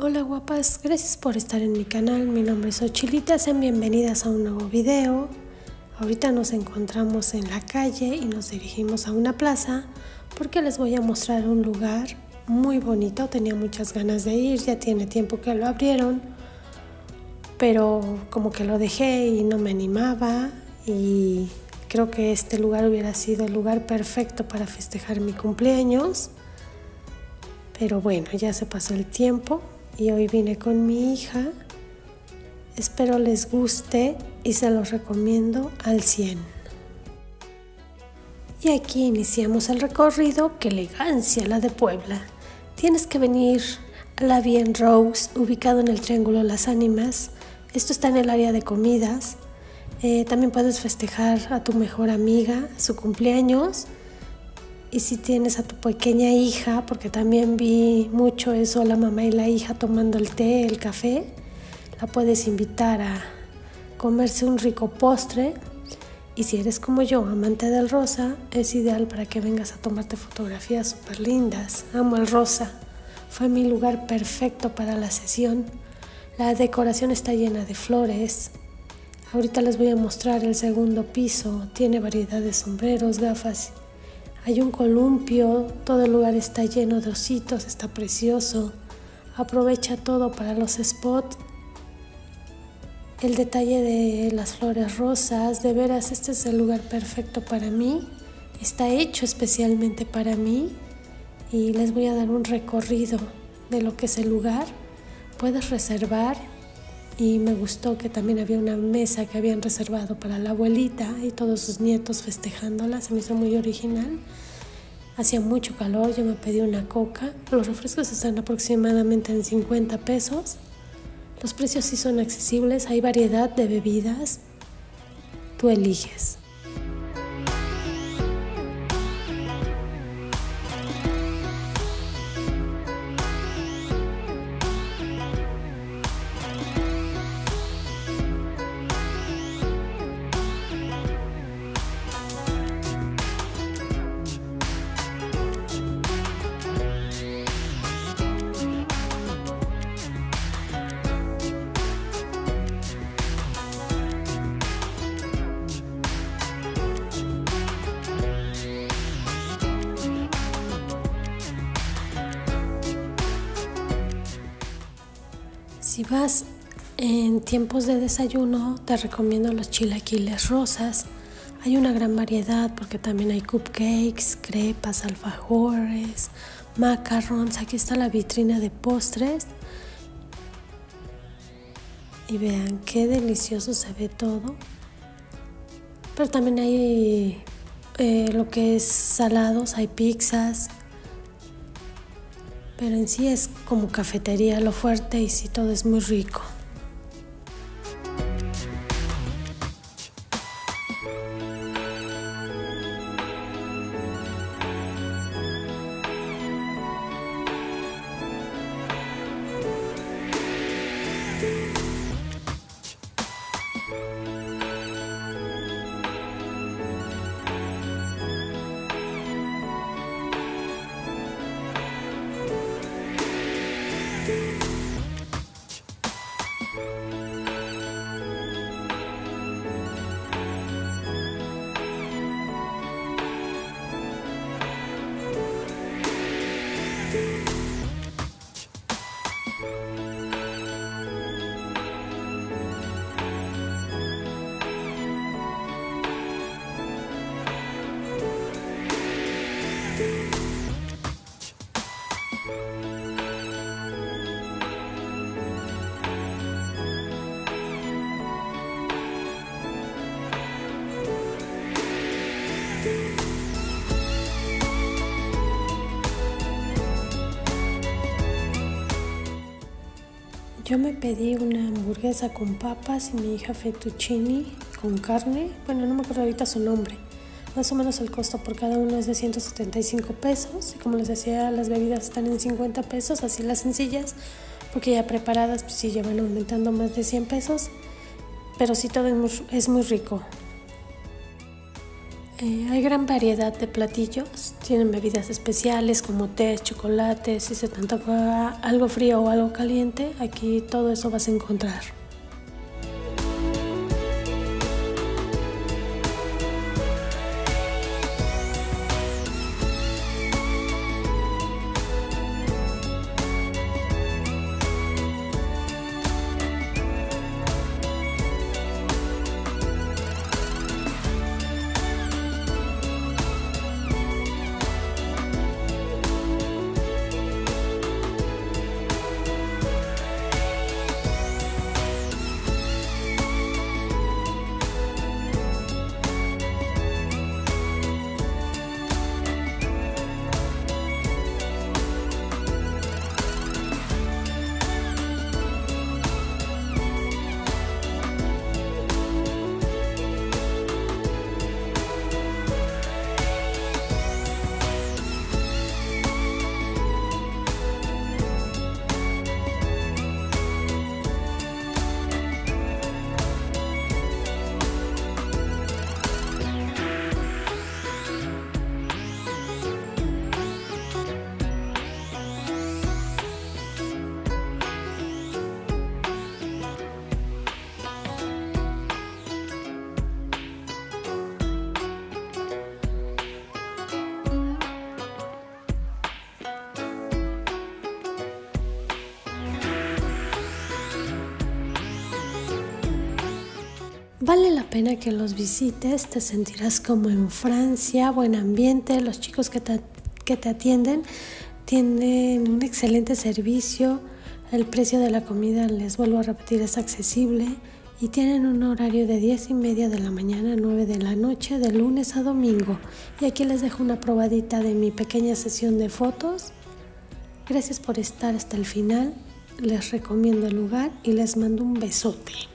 Hola guapas, gracias por estar en mi canal. Mi nombre es Ochilita, sean bienvenidas a un nuevo video. Ahorita nos encontramos en la calle y nos dirigimos a una plaza porque les voy a mostrar un lugar muy bonito. Tenía muchas ganas de ir, ya tiene tiempo que lo abrieron, pero como que lo dejé y no me animaba, y creo que este lugar hubiera sido el lugar perfecto para festejar mi cumpleaños. Pero bueno, ya se pasó el tiempo y hoy vine con mi hija. Espero les guste y se los recomiendo al 100. Y aquí iniciamos el recorrido. ¡Qué elegancia la de Puebla! Tienes que venir a la Bien Rose, ubicado en el Triángulo Las Ánimas. Esto está en el área de comidas. También puedes festejar a tu mejor amiga su cumpleaños. Y si tienes a tu pequeña hija, porque también vi mucho eso, la mamá y la hija tomando el té, el café, la puedes invitar a comerse un rico postre. Y si eres como yo, amante del rosa, es ideal para que vengas a tomarte fotografías súper lindas. Amo el rosa, fue mi lugar perfecto para la sesión. La decoración está llena de flores. Ahorita les voy a mostrar el segundo piso, tiene variedad de sombreros, gafas. Hay un columpio, todo el lugar está lleno de ositos, está precioso. Aprovecha todo para los spots. El detalle de las flores rosas, de veras este es el lugar perfecto para mí. Está hecho especialmente para mí y les voy a dar un recorrido de lo que es el lugar. Puedes reservar y me gustó que también había una mesa que habían reservado para la abuelita y todos sus nietos festejándola. Se me hizo muy original. Hacía mucho calor, yo me pedí una coca. Los refrescos están aproximadamente en 50 pesos. Los precios sí son accesibles, hay variedad de bebidas. Tú eliges. Si vas en tiempos de desayuno, te recomiendo los chilaquiles rosas. Hay una gran variedad porque también hay cupcakes, crepas, alfajores, macarons. Aquí está la vitrina de postres. Y vean qué delicioso se ve todo. Pero también hay lo que es salados, hay pizzas. Pero en sí es como cafetería lo fuerte y sí todo es muy rico. Yo me pedí una hamburguesa con papas y mi hija fettuccine con carne. Bueno, no me acuerdo ahorita su nombre. Más o menos el costo por cada uno es de 175 pesos. Y como les decía, las bebidas están en 50 pesos, así las sencillas. Porque ya preparadas, pues sí, ya van aumentando más de 100 pesos. Pero sí, todo es muy rico. Hay gran variedad de platillos, tienen bebidas especiales como té, chocolate, si se te antoja algo frío o algo caliente, aquí todo eso vas a encontrar. Vale la pena que los visites, te sentirás como en Francia, buen ambiente, los chicos que te atienden tienen un excelente servicio, el precio de la comida, les vuelvo a repetir, es accesible y tienen un horario de 10:30 de la mañana a 9 de la noche, de lunes a domingo. Y aquí les dejo una probadita de mi pequeña sesión de fotos. Gracias por estar hasta el final, les recomiendo el lugar y les mando un besote.